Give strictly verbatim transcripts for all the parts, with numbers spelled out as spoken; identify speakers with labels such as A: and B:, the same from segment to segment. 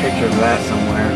A: picture of that somewhere.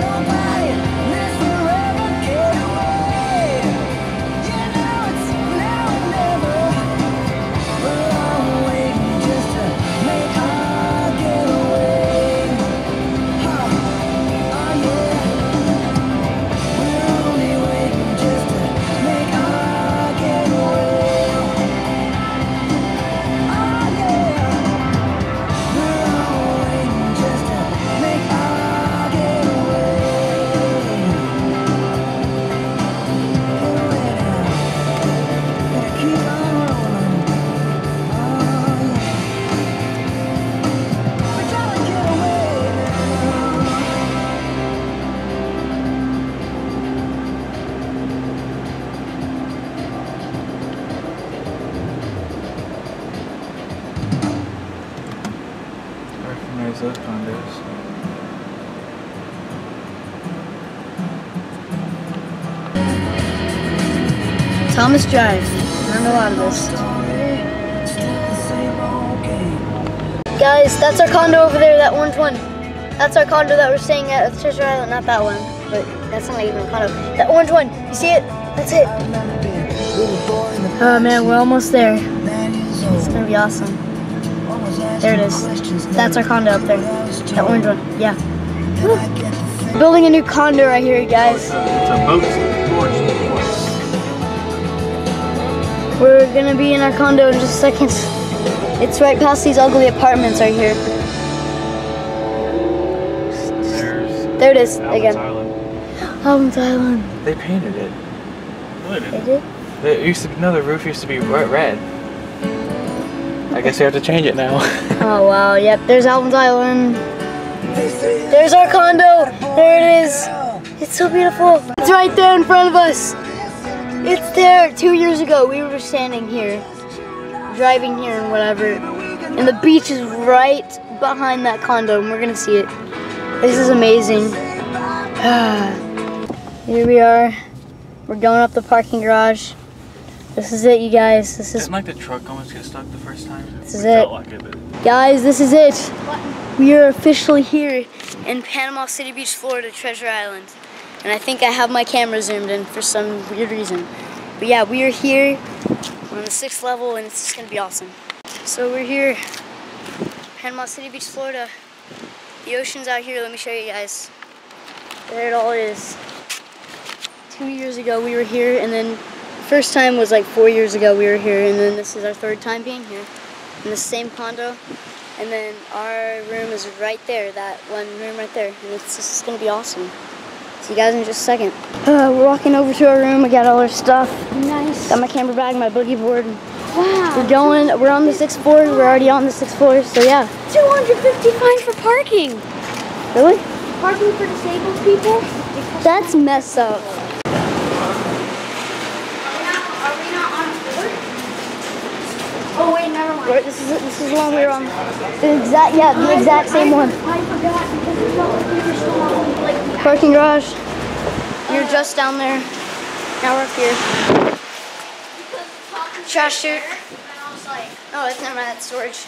A: Those condos.
B: Thomas Drive. Learned a lot of this. Guys, that's our condo over there, that orange one. That's our condo that we're staying at at Treasure Island. Not that one, but that's not even a condo. That orange one, you see it? That's it. Oh man, we're almost there. It's gonna be awesome. There it is. That's our condo up there. That orange one. Yeah. Woo. Building a new condo right here, guys.
A: It's a boat launch.
B: We're gonna be in our condo in just a second. It's right past these ugly apartments right here.
A: There's
B: there it is
A: Albans
B: again.
A: Island.
B: Albans Island.
A: They painted it.
C: Really?
B: They did?
A: It used to be, no, the roof used to be red. I guess we have to change it now.
B: Oh wow, yep, there's Albans Island. There's our condo. There it is. It's so beautiful. It's right there in front of us. It's there. Two years ago, we were standing here, driving here and whatever, and the beach is right behind that condo, and we're gonna see it. This is amazing. Here we are. We're going up the parking garage. This is it, you guys. This is.
A: Didn't like the truck almost get stuck the first time?
B: This is it.
C: Like it, but...
B: Guys, this is it. We are officially here in Panama City Beach, Florida, Treasure Island. And I think I have my camera zoomed in for some weird reason. But yeah, we are here on the sixth level and it's just gonna be awesome. So we're here, Panama City Beach, Florida. The ocean's out here, let me show you guys. There it all is. Two years ago we were here, and then first time was like four years ago we were here, and then this is our third time being here in the same condo. And then our room is right there, that one room right there, and it's just gonna be awesome. See you guys in just a second. Uh, we're walking over to our room. We got all our stuff.
D: Nice.
B: Got my camera bag, my boogie board.
D: Wow.
B: We're going. We're on the sixth floor. We're already on the sixth floor. So yeah.
D: two hundred fifty fine for parking.
B: Really?
D: Parking for disabled people?
B: That's messed up.
D: Oh wait, never mind.
B: Right, this is it. This is the one we were on. The exact. Yeah, the exact same one.
D: I forgot because we felt like we were still on like
B: Parking garage. You're just down there. Now we're up here. Trash chute. Oh, that's never mind. That's storage.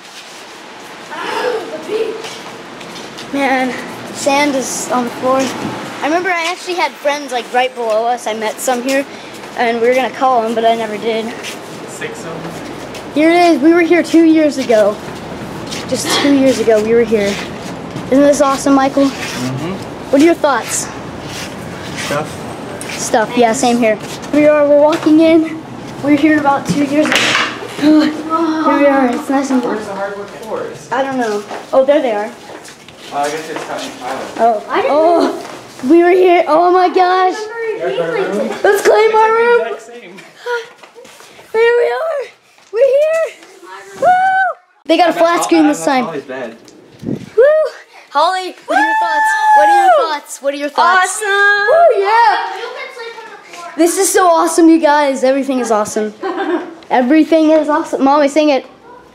B: Man, sand is on the floor. I remember I actually had friends like right below us. I met some here, and we were gonna call them, but I never did.
A: Six of them?
B: Here it is. We were here two years ago. Just two years ago, we were here. Isn't this awesome, Michael?
A: Mm-hmm.
B: What are your thoughts?
A: Stuff?
B: Stuff, yeah, same here. We are, we're walking in. We were here about two years ago. Here we are, it's nice and warm.
A: Where's the hardwood floors?
B: I don't know. Oh, there they are.
A: Oh, I guess it's coming pilot.
B: Oh, oh, we were here. Oh my gosh. Let's claim our room.
C: Exact same.
B: Here we are. We're here. Woo! They got a flat screen this time.
A: Holly's bed.
B: Woo! Holly, what are your thoughts? What are your thoughts? What are your thoughts?
D: Awesome.
B: Woo, yeah. This is so awesome, you guys. Everything is awesome. Everything is awesome. Mommy, sing it.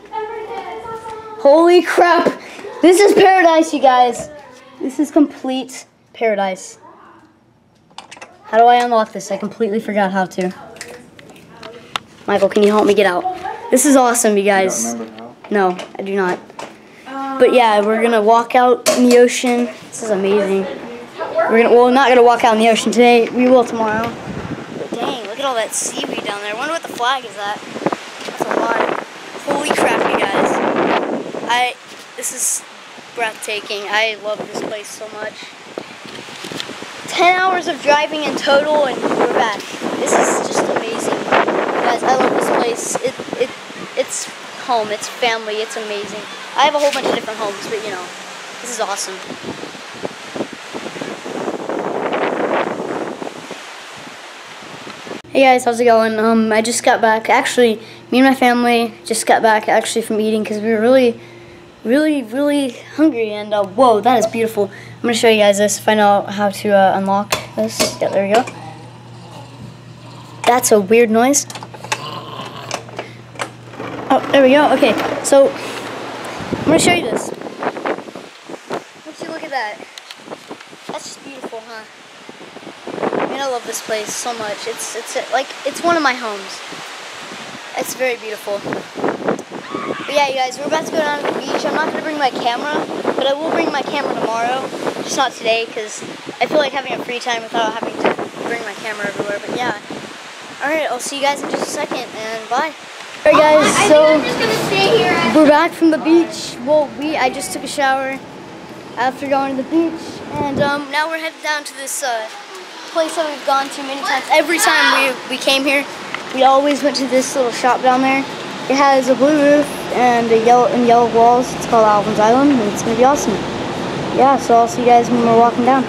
B: Holy crap. This is paradise, you guys. This is complete paradise. How do I unlock this? I completely forgot how to. Michael, can you help me get out? This is awesome, you guys.
A: You don't remember how?
B: No, I do not.
D: Um,
B: But yeah, we're gonna walk out in the ocean. This is amazing. We're gonna, well, we're not gonna walk out in the ocean today. We will tomorrow. But dang, look at all that seaweed down there. I wonder what the flag is at. That's a lot. Holy crap, you guys. I, this is breathtaking. I love this place so much. ten hours of driving in total and we're back. This is just amazing. Guys, I love this place. It, it, it's home, it's family, it's amazing. I have a whole bunch of different homes, but you know, this is awesome. Hey guys, how's it going? Um, I just got back. Actually, me and my family just got back actually from eating because we were really, really, really hungry. And uh, whoa, that is beautiful. I'm gonna show you guys this. Find out how to uh, unlock this. Yeah, there we go. That's a weird noise. Oh, there we go. Okay, so I'm gonna show you this. Once you look at that, that's just beautiful, huh? I mean, I love this place so much. It's it's like it's one of my homes. It's very beautiful. But yeah, you guys, we're about to go down to the beach. I'm not gonna bring my camera, but I will bring my camera tomorrow. Just not today, because I feel like having a free time without having to bring my camera everywhere. But yeah. All right, I'll see you guys in just a second, and bye. All right, guys.
D: I
B: So
D: think I'm just gonna stay here.
B: we're back from the beach. Well, we I just took a shower after going to the beach, and um, now we're headed down to this uh, place that we've gone to many times. Every time we we came here, we always went to this little shop down there. It has a blue roof and a yellow and yellow walls. It's called Alvin's Island, and it's gonna be awesome. Yeah, so I'll see you guys when we're walking down.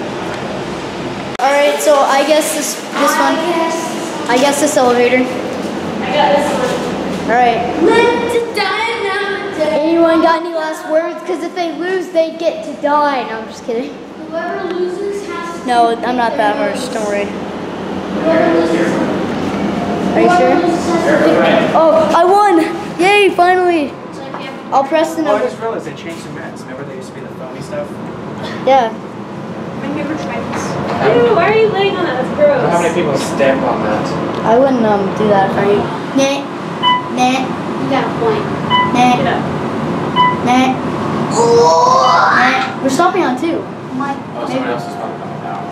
B: All right, so I guess this this one. I guess this elevator.
D: I got this one.
B: All right.
D: Live to die now.
B: Anyone got any last words? Because if they lose, they get to die. No, I'm just kidding.
D: Whoever loses has to.
B: No, I'm not that harsh. Don't worry.
D: Whoever loses.
B: Are you
D: Whoever
B: sure?
D: loses has to pick.
B: Oh, I won! Yay! Finally. I'll press the
A: Oh, I
B: number.
A: just realized they changed the mats. Remember they used to be the foamy stuff?
B: Yeah.
D: I've never tried this.
C: Ew, why are you laying on that? That's
A: I don't know how
C: gross.
A: many people stamp on that.
B: I wouldn't um do that for you. Nah. Nah.
D: You got a point.
B: Nah.
C: Get up.
B: Nah. Nah. We're stopping on two.
D: My.
A: Oh, someone else is probably coming down.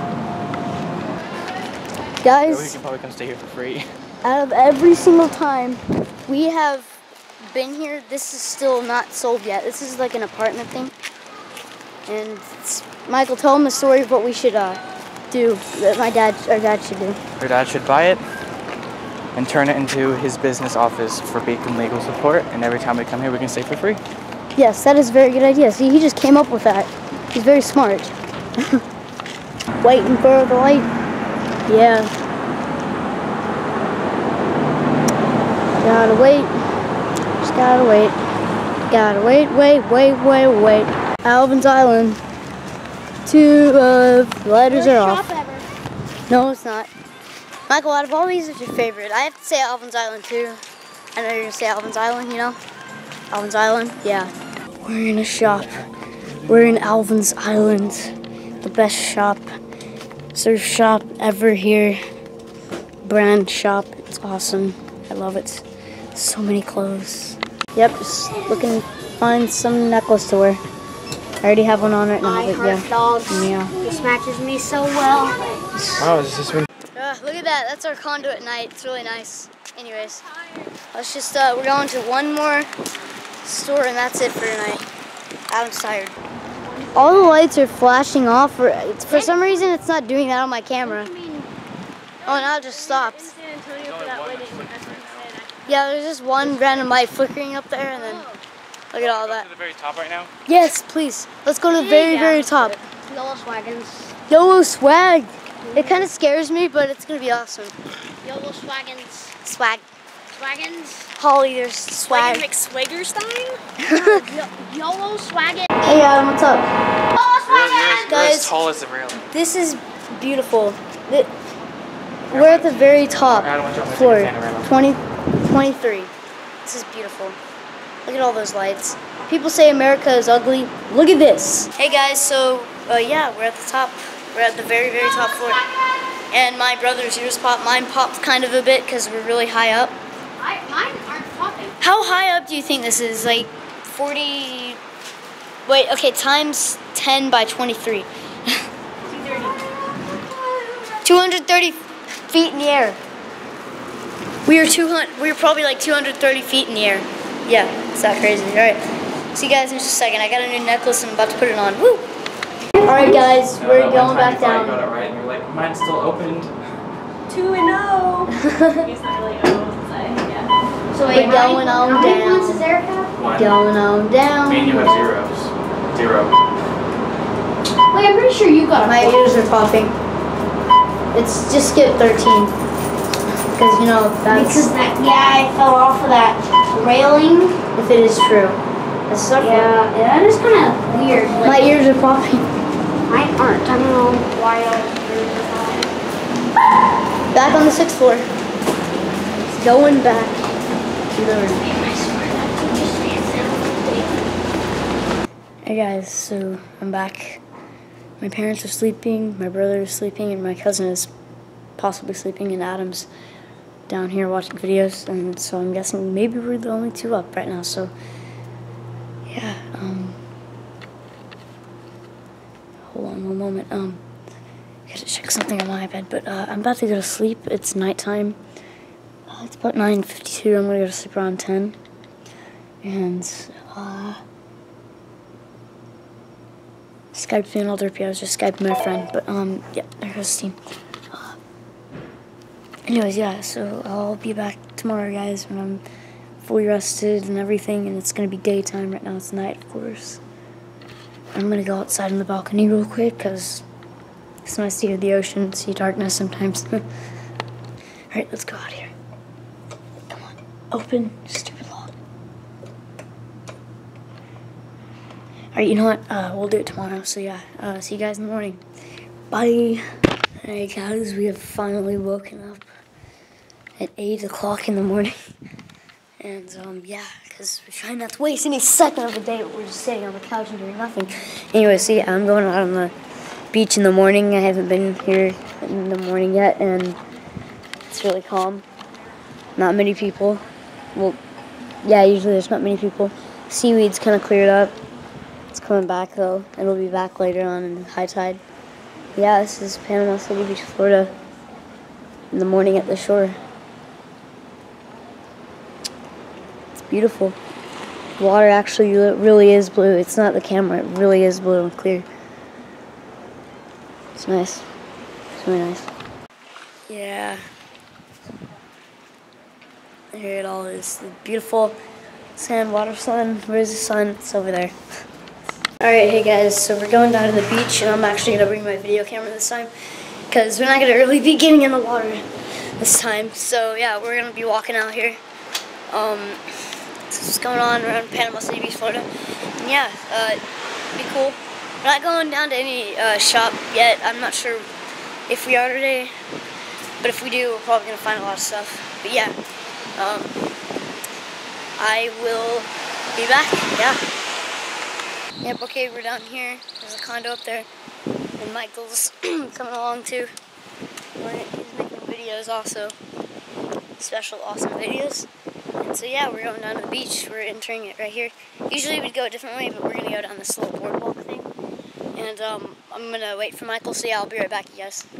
A: Yeah, we
B: Guys,
A: can probably come stay here for free.
B: out of every single time we have been here, this is still not sold yet. This is like an apartment thing. And it's, Michael, tell them the story of what we should uh, do, that my dad, our dad should do.
A: Your dad should buy it and turn it into his business office for Beacon Legal Support. And every time we come here, we can stay for free.
B: Yes, that is a very good idea. See, he just came up with that. He's very smart. Waiting for the light. Yeah. Gotta wait. Just gotta wait. Gotta wait, wait, wait, wait, wait. Alvin's Island. Two of the lighters are off. No, it's not. Michael, out of all these, what's your favorite? I have to say Alvin's Island too. I know you're gonna say Alvin's Island, you know? Alvin's Island, yeah. We're in a shop. We're in Alvin's Island. The best shop, surf shop ever here. Brand shop, it's awesome. I love it. So many clothes. Yep, just looking to find some necklace to wear. I already have one on right now,
D: I
B: but
D: heart
B: yeah.
D: dogs.
B: Yeah.
D: This matches me so well.
A: Wow, is this one?
B: Uh, look at that, that's our condo at night. It's really nice. Anyways, let's just, uh, we're going to one more store and that's it for tonight. Adam's tired. All the lights are flashing off. For, it's, for some reason, it's not doing that on my camera. Oh, now it just stopped. Yeah, there's just one random light flickering up there and then look at all that.
A: To the very top right now?
B: Yes, please. Let's go to the very, very top.
D: Yellow Swaggins.
B: YOLO swag. It kind of scares me, but it's going to be awesome.
D: Yellow Swaggins.
B: Swag.
D: Swaggins.
B: Holly, there's swag.
D: McSwaggerstein? Yellow Swaggins.
B: Hey Adam, what's up?
D: Yellow Swaggins.
B: Guys.
A: as tall as the railing.
B: This is beautiful. It, we're at the very top
A: Adam, watch out, I'm gonna
B: floor,
A: take a panorama.
B: twenty, twenty-three. This is beautiful. Look at all those lights. People say America is ugly. Look at this. Hey guys, so uh, yeah, we're at the top. We're at the very, very top floor. And my brother's ears popped. Mine popped kind of a bit because we're really high up.
D: I, mine aren't popping.
B: How high up do you think this is? Like forty, Wait, okay, times ten by twenty-three. two hundred thirty feet in the air. We were two hundred. We were probably like two hundred thirty feet in the air. Yeah, it's that crazy. All right, see you guys in just a second. I got a new necklace and I'm about to put it on. Woo! All right, guys,
A: No,
B: we're
A: that one
B: going
A: time
B: back
A: you thought
B: down.
A: You got it right, and you're like, mine's still opened.
C: Two and oh. He's not really oh, say, yeah.
B: So we're going on
D: How many points
B: down.
D: does Eric have?
A: One.
B: Going on down.
A: Me and you have zeros. Zero.
D: Wait, I'm pretty sure you got a
B: My
D: point.
B: ears are popping. It's just skip thirteen. Because, you know, that's...
D: Because that, yeah, I fell off of that railing.
B: If it is true. That's so
D: Yeah, that is kind of weird.
B: My ears are popping.
D: Mine aren't. I don't know why all yours are falling.
B: Back on the sixth floor. It's going back to the room. Hey guys, so I'm back. My parents are sleeping, my brother is sleeping, and my cousin is possibly sleeping, and Adam's down here watching videos, and so I'm guessing maybe we're the only two up right now, so yeah, um, hold on one moment, um, I gotta check something on my iPad, but uh, I'm about to go to sleep. It's nighttime. Uh, it's about nine fifty-two, I'm gonna go to sleep around ten, and, uh, Skype's being all derpy. I was just Skyping my friend, but um, yeah, there goes Steam. Uh, anyways, yeah, so I'll be back tomorrow, guys, when I'm fully rested and everything, and it's gonna be daytime. Right now it's night, of course. I'm gonna go outside on the balcony real quick because it's nice to hear the ocean, see darkness sometimes. All right, let's go out here. Come on, open, stupid lock. Alright, you know what? Uh, we'll do it tomorrow. So yeah, uh, see you guys in the morning. Bye. Alright guys, we have finally woken up at eight o'clock in the morning. And um, yeah, because we're trying not to waste any second of the day, but we're just sitting on the couch and doing nothing. Anyway, so yeah, I'm going out on the beach in the morning. I haven't been here in the morning yet, and it's really calm. Not many people. Well, yeah, usually there's not many people. Seaweed's kind of cleared up. It's coming back though. It'll be back later on in high tide. Yeah, this is Panama City Beach, Florida. In the morning at the shore. It's beautiful. The water actually really is blue. It's not the camera. It really is blue and clear. It's nice. It's really nice. Yeah. Here it all is. The beautiful sand, water, sun. Where's the sun? It's over there. Alright, hey guys, so we're going down to the beach, and I'm actually going to bring my video camera this time, because we're not going to really be getting in the water this time. So yeah, we're going to be walking out here. Um, this is what's going on around Panama City Beach, Florida. And yeah, uh, it'd be cool. We're not going down to any uh, shop yet. I'm not sure if we are today, but if we do, we're probably going to find a lot of stuff. But yeah, um, I will be back, yeah. Yep, okay, we're down here. There's a condo up there. And Michael's coming along too. He's making videos also. Special, awesome videos. And so yeah, we're going down to the beach. We're entering it right here. Usually we'd go a different way, but we're going to go down this little boardwalk thing. And um, I'm going to wait for Michael, so yeah, I'll be right back, you guys.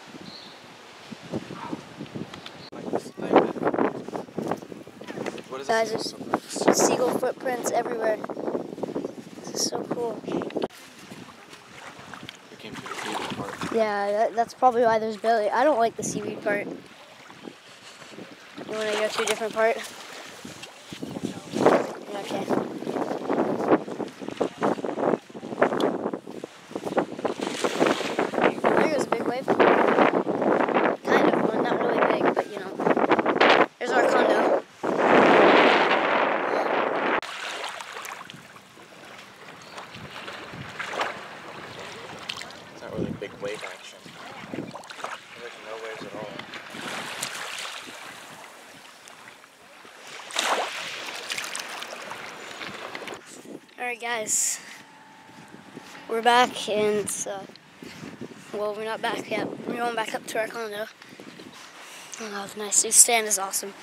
A: What is
B: Guys, there's seagull footprints everywhere. This is so cool.
A: We came to the seaweed part.
B: Yeah, that, that's probably why there's barely... I don't like the seaweed part. You want to go to a different part? Yeah, okay. There goes a big wave. Kind of one, not really big, but you know. There's our condo.
A: It's not really big wave action. There's no waves at all.
B: Alright guys, we're back, and uh, well, we're not back yet. We're going back up to our condo. Oh, it's nice. This stand is awesome.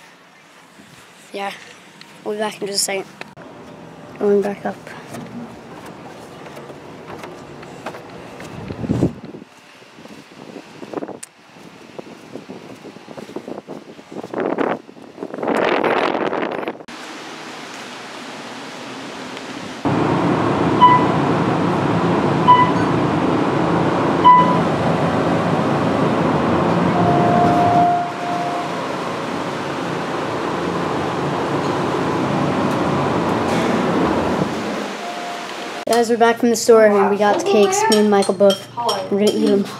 B: Yeah, we'll be back in just a second. Going back up. Guys, we're back from the store and we got the cakes. Me and Michael both. We're gonna eat them.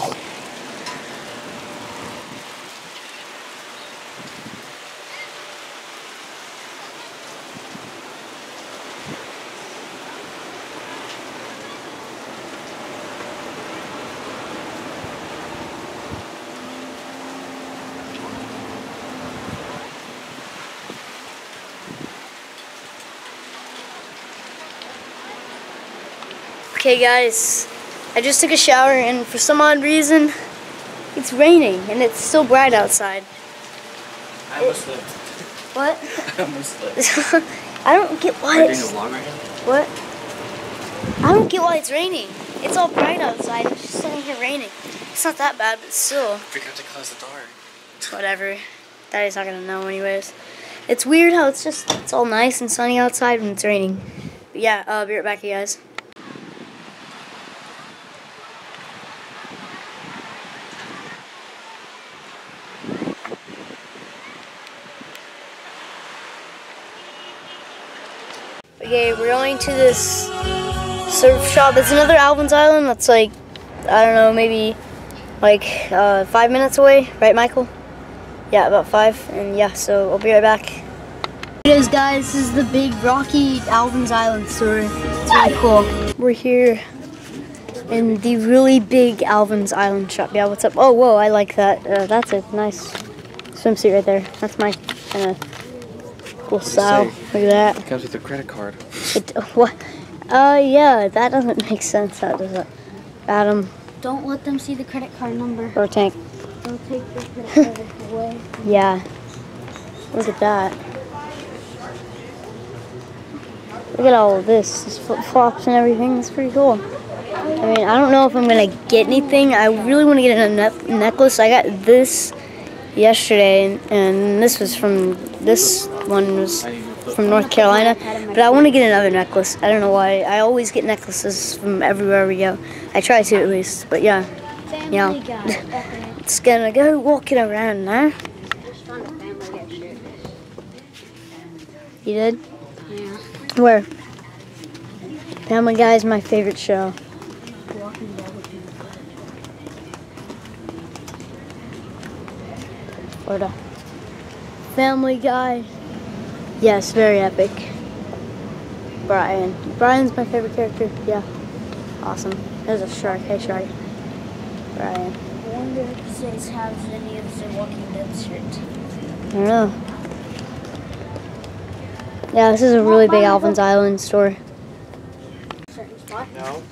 B: Okay guys, I just took a shower and for some odd reason, it's raining and it's still bright outside.
A: I almost slipped.
B: What?
A: I almost slipped.
B: I don't get why
A: Are you
B: it's...
A: doing a vlog right now?
B: What? I don't get why it's raining. It's all bright outside. It's just sitting here raining. It's not that bad, but still.
A: Forgot to close the door.
B: Whatever. Daddy's not gonna know anyways. It's weird how it's just, it's all nice and sunny outside when it's raining. But yeah, I'll be right back, you guys. Okay, we're going to this surf shop. It's another Alvin's Island that's like, I don't know, maybe like uh, five minutes away, right, Michael? Yeah, about five. And yeah, so I'll be right back. Here it is, guys. This is the big rocky Alvin's Island store. It's really cool. We're here in the really big Alvin's Island shop. Yeah, what's up? Oh, whoa, I like that. Uh, that's a nice swimsuit right there. That's my kind of cool style. Look at that.
A: It comes with a credit card.
B: It, what? Uh, yeah, that doesn't make sense. That doesn't. Adam.
D: Don't let them see the credit card number.
B: Or Tank.
D: Don't take the credit card away.
B: Yeah. Look at that. Look at all of this. These flip-flops and everything. It's pretty cool. I mean, I don't know if I'm going to get anything. I really want to get a ne necklace. I got this yesterday, and this was from, this one was from North Carolina, but I want to get another necklace. I don't know why. I always get necklaces from everywhere we go. I try to at least, but yeah. Yeah. It's gonna go walking around now. You did?
D: Yeah.
B: Where? Family Guy is my favorite show. Florida. Family Guy. Yes, very epic. Brian. Brian's my favorite character. Yeah. Awesome. There's a shark. Hey, shark. Brian.
D: I wonder if this has any of the Walking Dead shirt.
B: I don't know. Yeah, this is a really big Alvin's Island store.
A: No.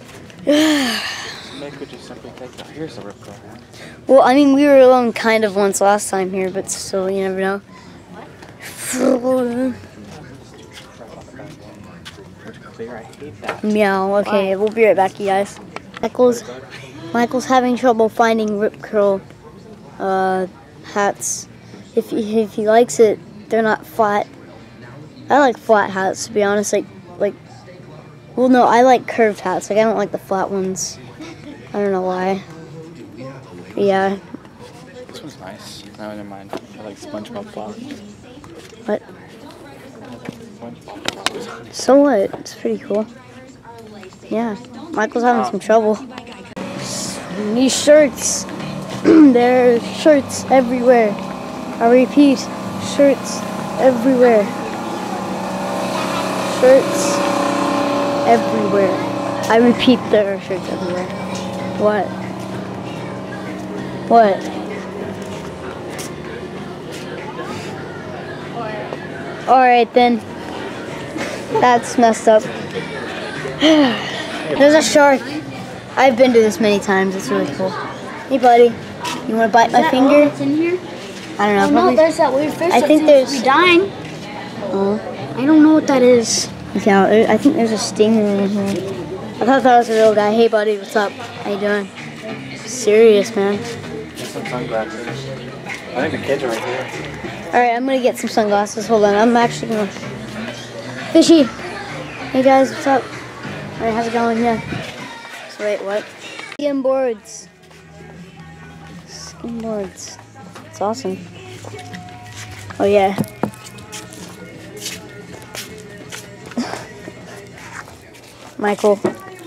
A: Maybe we just simply take that. Here's a rip curl.
B: Well, I mean, we were alone kind of once last time here, but still, you never know.
A: Clear. I hate that.
B: Meow. Okay, we'll be right back, you guys. Michael's, Michael's having trouble finding rip curl uh, hats. If he, if he likes it, they're not flat. I like flat hats, to be honest. Like, like, well, no, I like curved hats. Like, I don't like the flat ones. I don't know why. But yeah.
A: This one's nice. No, never mind. I like SpongeBob flowers.
B: What?
A: SpongeBob flowers.
B: So what? It's pretty cool. Yeah. Michael's having some trouble. These shirts. There are shirts everywhere. I repeat, shirts everywhere. Shirts everywhere. I repeat, there are shirts everywhere. What? What? Alright then. That's messed up. There's a shark. I've been to this many times. It's really cool. Hey buddy, you want to bite my finger?
D: What's in here?
B: I don't know.
D: Oh, no,
B: probably-
D: there's that weird fish
B: I
D: that
B: think
D: seems
B: there's-
D: to be dying.
B: Oh.
D: I don't know what that is.
B: Yeah, I think there's a stinger in here. I thought that was a real guy. Hey buddy, what's up? How you doing? Serious, man.
A: Get some sunglasses. I think the kids are right here.
B: Alright, I'm gonna get some sunglasses. Hold on, I'm actually gonna... Fishy! Hey guys, what's up? Alright, how's it going? Yeah. So wait, what? Skin boards. Skin boards. It's awesome. Oh yeah. Michael.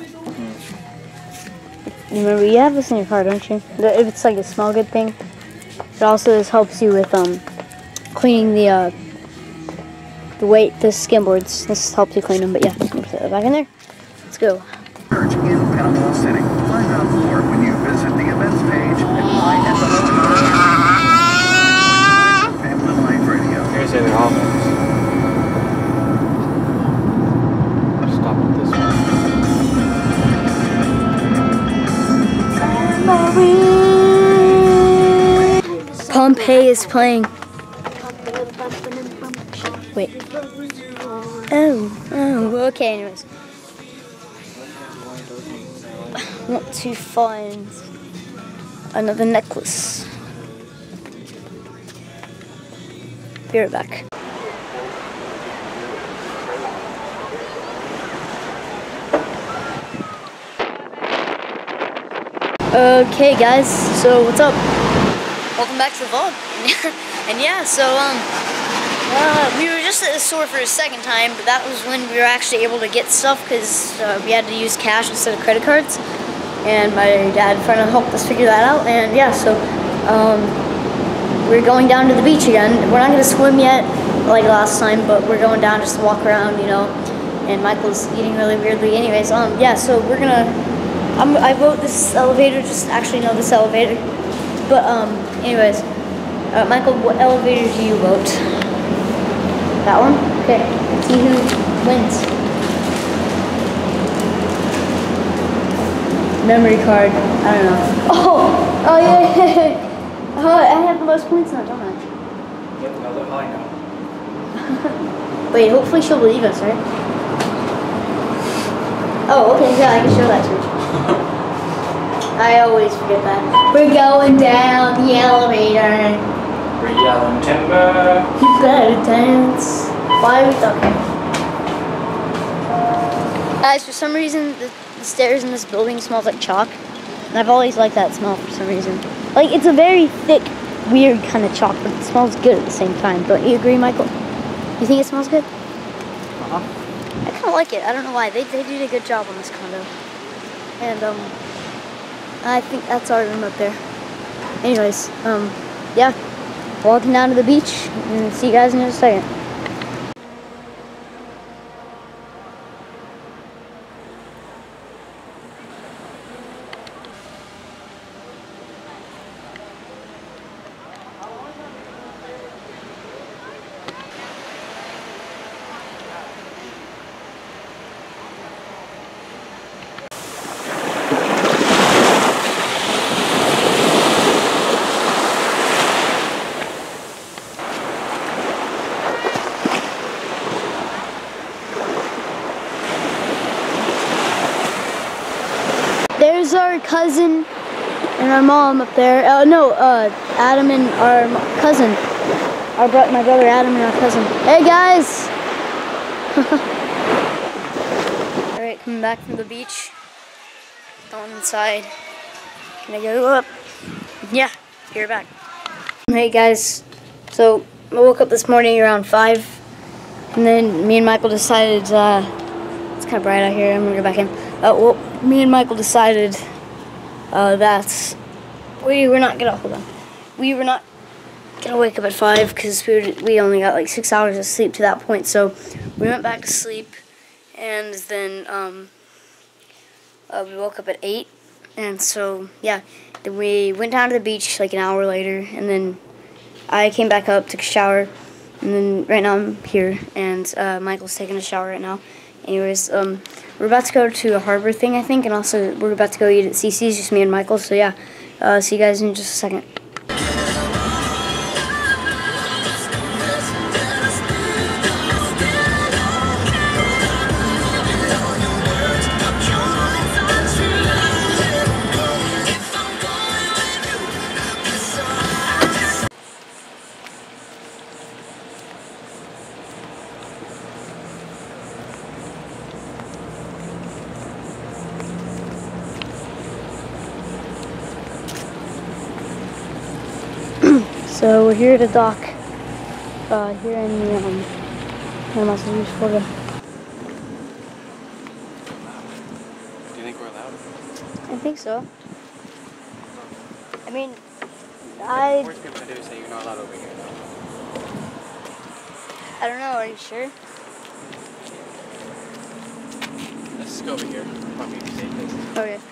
B: You remember, you have this in your car, don't you? The- If it's like a smell good thing. It also this helps you with um cleaning the uh the weight, the skim boards. This helps you clean them. But yeah, I'm gonna put that back in there. Let's go.
E: Church in Panama City. Find out more when you visit the events page at my f l o dot org. Family Life Radio.
A: Here's the other albums. Stop at this one.
B: Pompeii is playing. Wait. Oh, oh, okay, anyways. I want to find another necklace. Be right back. Okay, guys, so what's up? Welcome back to the vlog. And yeah, so, um, uh, we were just at the store for a second time, but that was when we were actually able to get stuff because uh, we had to use cash instead of credit cards. And my dad finally helped us figure that out. And yeah, so um, we're going down to the beach again. We're not going to swim yet like last time, but we're going down just to walk around, you know. And Michael's eating really weirdly. Anyways, um, yeah, so we're going to, I wrote this elevator, just actually know this elevator. But um, anyways, uh, Michael, what elevator do you vote? That one? Okay. See who wins. Memory card. I don't know. Oh! Oh yeah! yeah. Oh, I have the most points now, don't I?
A: Yep, no, look how I know.
B: Wait, hopefully she'll believe us, right? Oh, okay, yeah, I can show that to her. I always forget that. We're going down the elevator.
A: We're yelling timber.
B: You better dance. Why are we okay? Guys, for some reason, the, the stairs in this building smells like chalk. And I've always liked that smell for some reason. Like, it's a very thick, weird kind of chalk, but it smells good at the same time. Don't you agree, Michael? You think it smells good?
A: Uh-huh.
B: I kind of like it. I don't know why. They, they did a good job on this condo. And, um, I think that's our room up there. Anyways, um, yeah. Walking down to the beach, and see you guys in just a second. There's our cousin and our mom up there. Uh, no, uh, Adam and our cousin. Our bro my brother Adam and our cousin. Hey guys! Alright, coming back from the beach. Going inside. Gonna go up. Yeah, you're back. Hey guys, so I woke up this morning around five. And then me and Michael decided, uh, it's kind of bright out here, I'm gonna go back in. Uh, well, me and Michael decided uh, that we were not gonna hold on. We were not gonna wake up at five because we were, we only got like six hours of sleep to that point. So we went back to sleep, and then um, uh, we woke up at eight. And so yeah, then we went down to the beach like an hour later, and then I came back up, took a shower, and then right now I'm here, and uh, Michael's taking a shower right now. Anyways, um, we're about to go to a harbor thing, I think, and also we're about to go eat at C C's, just me and Michael. So yeah, uh, see you guys in just a second. So we're here at a dock, uh, here in the um, Panama City, Florida. I think so. I mean, I...
A: Worst people to do is say you're not allowed over here.
B: I don't know, are you sure?
A: Let's just go over here. Probably be safe.
B: Okay.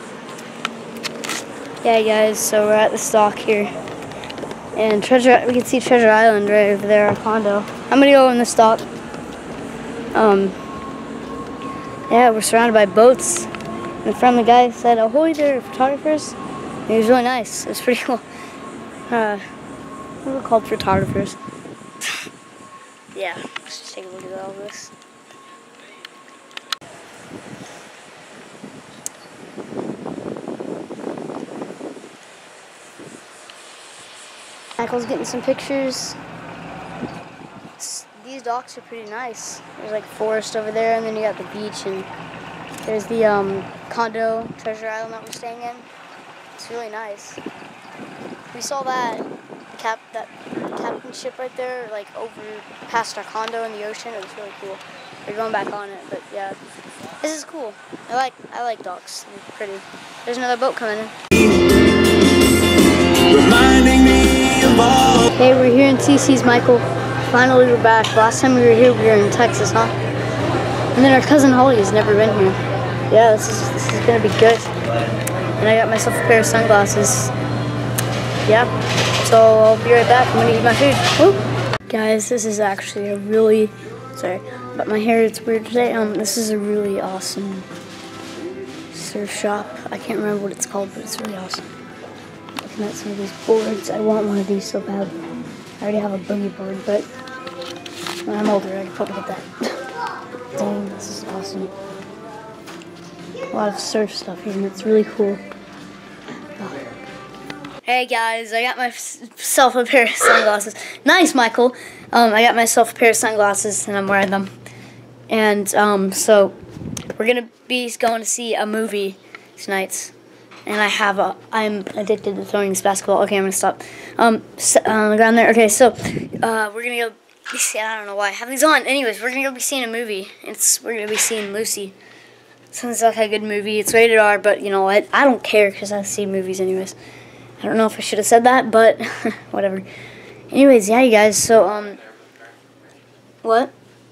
B: Yeah, guys, so we're at the stock here. And Treasure, we can see Treasure Island right over there, our condo. I'm gonna go in the stock. Um, yeah, we're surrounded by boats. And the friendly guy said, "Ahoy there, photographers." And he was really nice. It was pretty cool. Uh, we were called photographers. Yeah, let's just take a look at all this. Michael's getting some pictures. These docks are pretty nice. There's like forest over there, and then you got the beach, and there's the um, condo, Treasure Island that we're staying in. It's really nice. We saw that cap that captain ship right there, like over past our condo in the ocean. It was really cool. We're going back on it, but yeah, this is cool. I like I like docks. They're pretty. There's another boat coming in. Hey, we're here in T C's, Michael. Finally, we're back. Last time we were here, we were in Texas, huh? And then our cousin Holly has never been here. Yeah, this is this is gonna be good. And I got myself a pair of sunglasses. Yeah. So I'll be right back. I'm gonna eat my food. Woo. Guys, this is actually a really sorry, but my hair is weird today. Um, this is a really awesome surf shop. I can't remember what it's called, but it's really awesome. Looking at some of these boards, I want one of these so bad. I already have a boogie board, but when I'm older, I can probably get that. Dang, this is awesome. A lot of surf stuff here, and it's really cool. Oh. Hey guys, I got myself a pair of sunglasses. Nice, Michael. Um, I got myself a pair of sunglasses, and I'm wearing them. And um, so we're gonna be going to see a movie tonight. And I have a, I'm addicted to throwing this basketball. Okay, I'm gonna stop. Um, so, uh, go down there. Okay, so uh, we're gonna go. Be see, I don't know why I have these on. Anyways, we're gonna go be seeing a movie. It's we're gonna be seeing Lucy. Sounds like a good movie. It's rated R, but you know what? I don't care because I see movies anyways. I don't know if I should have said that, but whatever. Anyways, yeah, you guys. So um, what?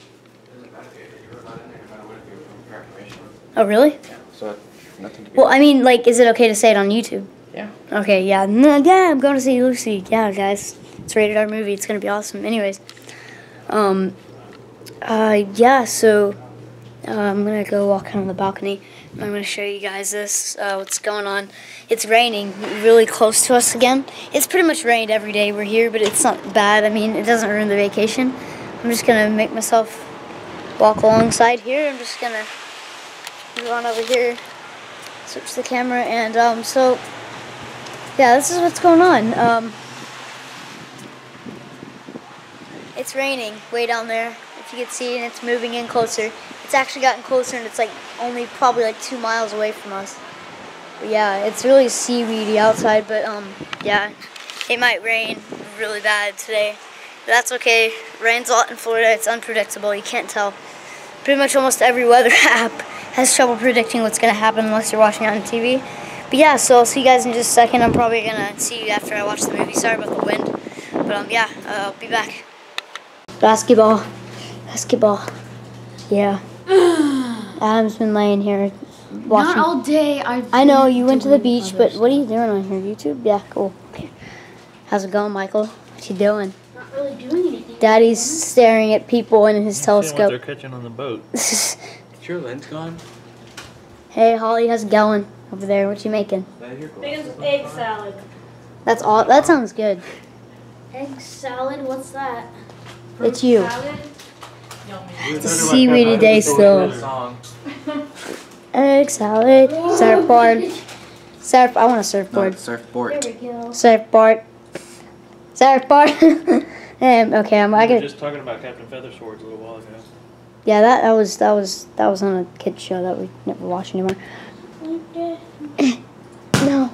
B: Oh really?
A: Yeah. So. Nothing to be
B: Well, I mean, like, is it okay to say it on YouTube?
A: Yeah.
B: Okay, yeah. No, yeah, I'm going to see Lucy. Yeah, guys. It's a rated R movie. It's going to be awesome. Anyways. Um, uh, yeah, so uh, I'm going to go walk out on the balcony. I'm going to show you guys this, uh, what's going on. It's raining really close to us again. It's pretty much rained every day we're here, but it's not bad. I mean, it doesn't ruin the vacation. I'm just going to make myself walk alongside here. I'm just going to move on over here. Switch the camera, and um, so yeah, this is what's going on. Um, it's raining way down there, if you can see, and it's moving in closer. It's actually gotten closer, and it's like only probably like two miles away from us. But yeah, it's really seaweedy outside, but um, yeah, it might rain really bad today. But that's okay. Rains a lot in Florida. It's unpredictable. You can't tell. Pretty much almost every weather app has trouble predicting what's going to happen unless you're watching it on T V. But yeah, so I'll see you guys in just a second. I'm probably going to see you after I watch the movie. Sorry about the wind. But um, yeah, uh, I'll be back. Basketball. Basketball. Yeah. Adam's been laying here watching.
D: Not all day. I've
B: I know, you went to the beach, but
D: stuff.
B: what are you doing on here? YouTube? Yeah, cool. Okay. How's it going, Michael? What you doing?
D: Not really doing anything.
B: Daddy's staring at people in his telescope.
F: What they're catching on the boat.
A: Is your lens gone?
B: Hey, Holly, how's it going over there? What you making?
C: Biggest egg salad.
B: That's all. That sounds good.
D: Egg salad? What's that?
B: It's you.
C: Salad.
B: It's a seaweedy day still. Egg salad, surfboard, surf. I want a surfboard.
A: No, surfboard.
D: There we go.
B: Surfboard, surfboard. um, okay, I'm. I
F: We were
B: get.
F: just talking about Captain Featherswords a little while ago.
B: Yeah, that that was that was that was on a kids show that we never watch anymore. No.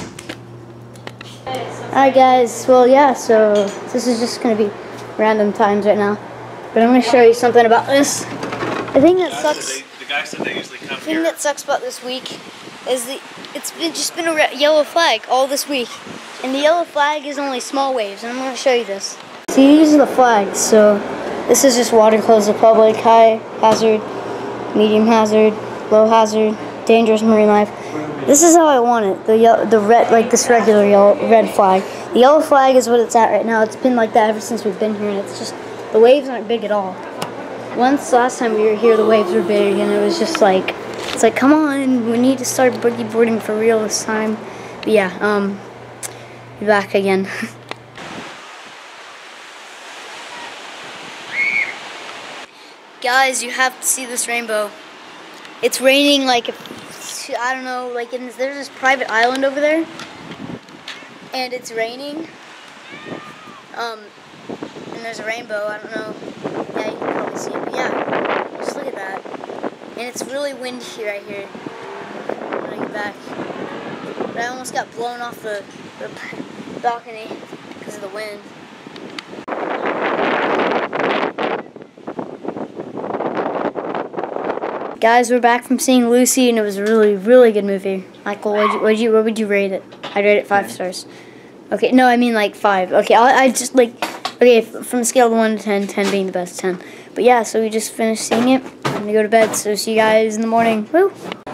B: Alright guys, well yeah, so this is just gonna be random times right now. But I'm gonna show you something about this. The thing that sucks
F: The guy said they usually come
B: the thing that sucks about this week is the it's been just been a re yellow flag all this week, and the yellow flag is only small waves, and I'm going to show you this. See, these are the flags. So this is just water closed to the public, high hazard, medium hazard, low hazard, dangerous marine life. This is how I want it. The yellow, the red, like this regular yellow red flag. The yellow flag is what it's at right now. It's been like that ever since we've been here, and it's just the waves aren't big at all. Once last time we were here, the waves were big, and it was just like, it's like, come on, we need to start boogie boarding for real this time. But yeah, um, be back again. Guys, you have to see this rainbow. It's raining like, I don't know, like in, there's this private island over there, and it's raining. Um, and there's a rainbow. I don't know. Yeah, you can probably see it. But yeah, just look at that. And it's really windy right here. I'm gonna get back. But I almost got blown off the, the balcony because of the wind. Guys, we're back from seeing Lucy, and it was a really, really good movie. Michael, what would you, you, what would you rate it? I'd rate it five stars. Okay, no, I mean like five. Okay, I, I just like, okay, from a scale of one to ten, ten being the best, ten. But yeah, so we just finished seeing it. I'm gonna go to bed, so see you guys in the morning. Woo!